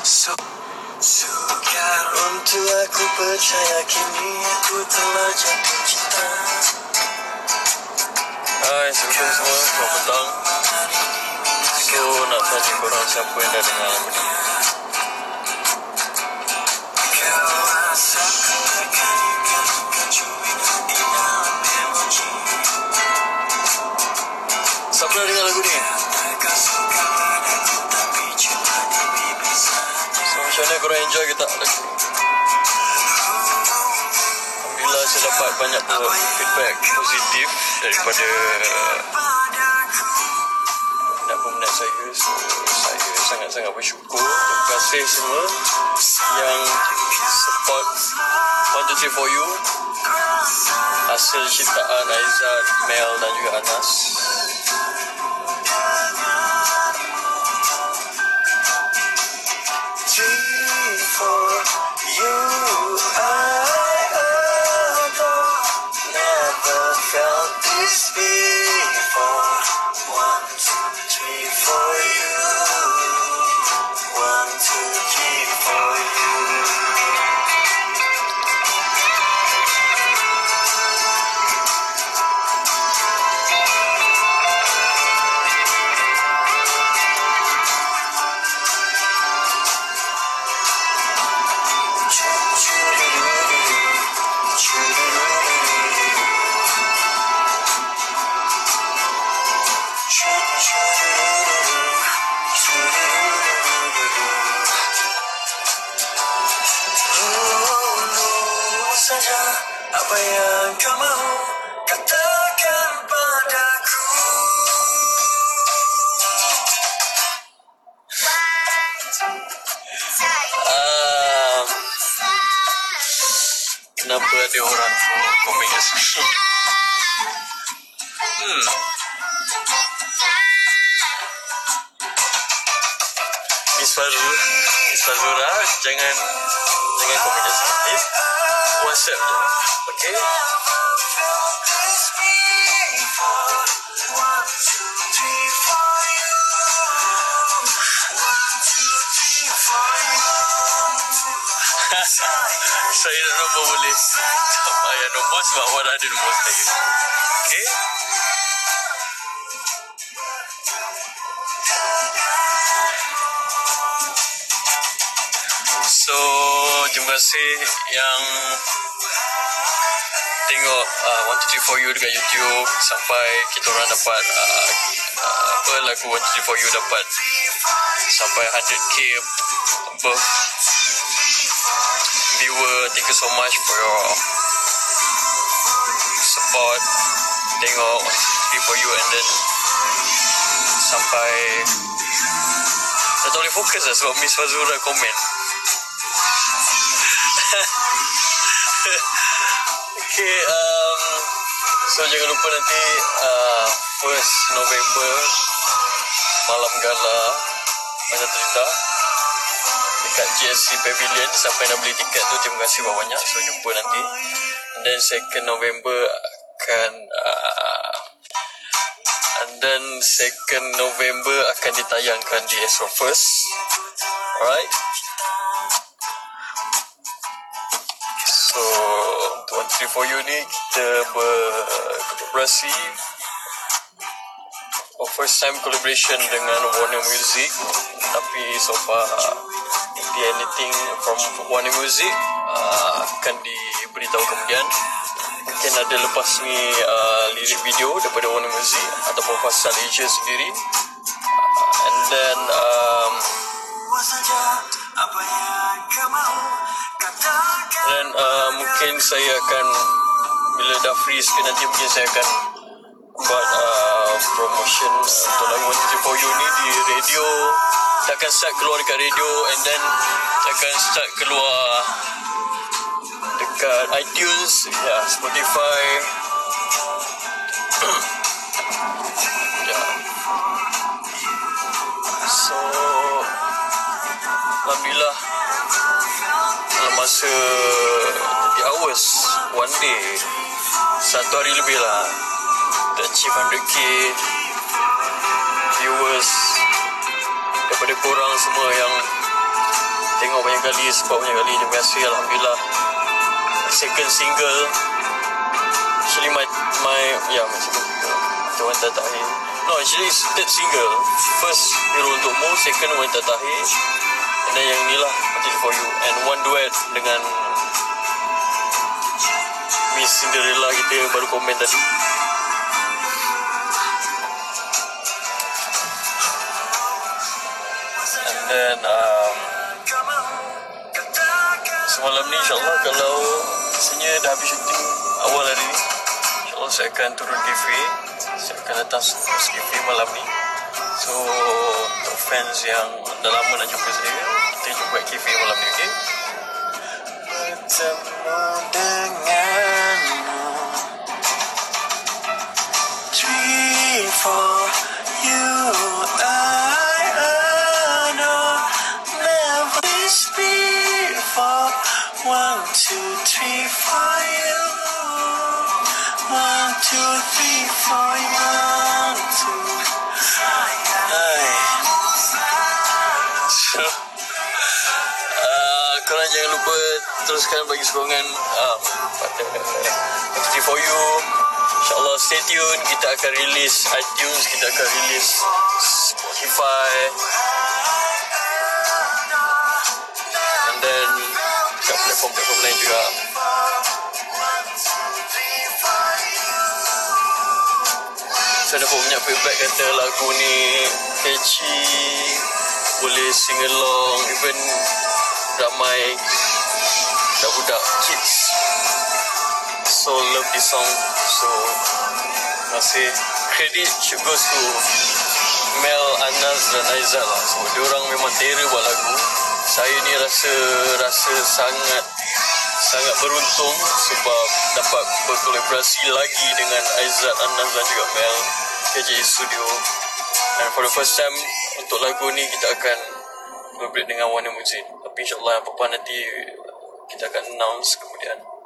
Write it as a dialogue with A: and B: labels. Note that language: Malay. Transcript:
A: Sukar untuk aku percaya kini aku telah jatuh cinta.
B: Hai, Assalamualaikum semua, selamat petang. So, nak tanya korang siapa yang dah dengar lagu ni? Siapa dah dengar lagu ni? So, macam mana korang enjoy ke tak lagu ni? Alhamdulillah, saya dapat banyak feedback positif daripada peminat saya. So, saya sangat-sangat bersyukur. Terima kasih semua yang support 1, 2, 3 for you, hasil ciptaan Aizat, Mel dan juga Anas.
A: Apa yang kau mahu katakan padaku.
B: Kenapa ada orang tu komen kat sini? Miss Fazura, jangan komen kat sini, please. WhatsApp je, okay? Saya nak nombor boleh. Tak payah nombor sebab awak dah ada nombor saya. Okay? So, terima kasih yang tengok 1, 2, 3 for you dekat YouTube sampai kita orang dapat lagu 1, 2, 3 for you dapat sampai 100k above viewer. Thank you so much for your support. Tengok 1, 2, 3 for you and then sampai dah tak boleh fokus lah sebab Miss Fazura komen. Okay, so jangan lupa nanti 1st November Malam Gala Banyak Cerita dekat GSC Pavilion. Siapa yang nak beli tiket tu, terima kasih banyak. So jumpa nanti. And then 2nd November akan ditayangkan di Astro First. Alright. So 1, 2, 3 for you ni kita berkolaborasi first time collaboration dengan Warner Music, tapi so far anything from Warner Music akan diberitahu kemudian. Mungkin ada lepas ni lirik video daripada Warner Music ataupun pasal Asia sendiri. And then mungkin saya akan, bila dah free sikit nanti, mungkin saya akan buat promotion untuk lagu 1, 2, 3 for you ni di radio. Saya akan start keluar dekat radio and then saya akan start keluar dekat iTunes, Spotify. So alhamdulillah, dalam masa 30 hours, one day, 1 hari lebih lah, kita achieve 100k viewers daripada korang semua yang tengok banyak kali, support banyak kali. Terima kasih, Alhamdulillah. Second single, actually my macam Wanita Tahir. No, actually it's third single. First Hero Untukmu, second Wanita Tahir, and then yang ni lah Until For You, and one duet dengan Miss Cinderella kita yang baru komen tadi. And then semalam ni insyaAllah kalau rasanya dah habis syuting awal hari ni, insyaAllah saya akan turun cafe. Saya akan datang Spurs Cafe malam ni. So untuk fans yang dah lama nak jumpa saya, kita jumpa kat cafe malam ni, okay?
A: Bertemu denganmu, 3, 4 you I adore, never this before. 1, 2, 3 for you, 1, 2, 3 for you, 1, 2.
B: So korang jangan lupa teruskan bagi sokongan pada Until For You. InsyaAllah stay tune. Kita akan release iTunes, kita akan release Spotify, and then kat platform-platform lain juga. Saya dapat banyak feedback kata lagu ni catchy, boleh sing along, even ramai budak kids so love this song. So masih credit should goes to Mel, Anas dan Aizat lah. So diorang memang terror buat lagu. Saya ni rasa sangat beruntung sebab dapat berkolaborasi lagi dengan Aizat, Anas dan juga Mel KJ Studio. And for the first time untuk lagu ni kita akan collaborate dengan Warner Music. Tapi insyaAllah apa-apa nanti kita akan announce kemudian.